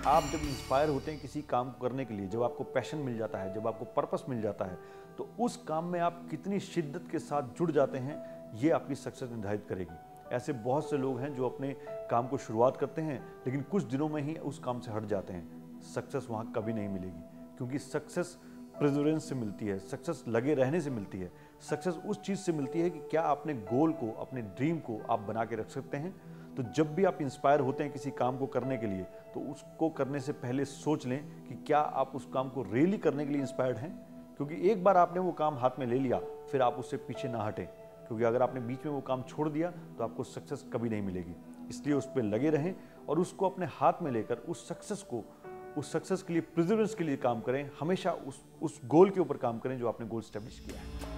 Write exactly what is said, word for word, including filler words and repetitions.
आप जब इंस्पायर होते हैं किसी काम को करने के लिए, जब आपको पैशन मिल जाता है, जब आपको पर्पस मिल जाता है, तो उस काम में आप कितनी शिद्दत के साथ जुड़ जाते हैं, ये आपकी सक्सेस निर्धारित करेगी। ऐसे बहुत से लोग हैं जो अपने काम को शुरुआत करते हैं लेकिन कुछ दिनों में ही उस काम से हट जाते हैं। सक्सेस वहाँ कभी नहीं मिलेगी, क्योंकि सक्सेस प्रेजरेंस से मिलती है, सक्सेस लगे रहने से मिलती है, सक्सेस उस चीज़ से मिलती है कि क्या अपने गोल को, अपने ड्रीम को आप बना के रख सकते हैं। तो जब भी आप इंस्पायर होते हैं किसी काम को करने के लिए, तो उसको करने से पहले सोच लें कि क्या आप उस काम को रियली करने के लिए इंस्पायर्ड हैं। क्योंकि एक बार आपने वो काम हाथ में ले लिया, फिर आप उससे पीछे ना हटें, क्योंकि अगर आपने बीच में वो काम छोड़ दिया तो आपको सक्सेस कभी नहीं मिलेगी। इसलिए उस पर लगे रहें और उसको अपने हाथ में लेकर उस सक्सेस को, उस सक्सेस के लिए, प्रिजर्वेंस के लिए काम करें। हमेशा उस उस गोल के ऊपर काम करें जो आपने गोल स्टैब्लिश किया है।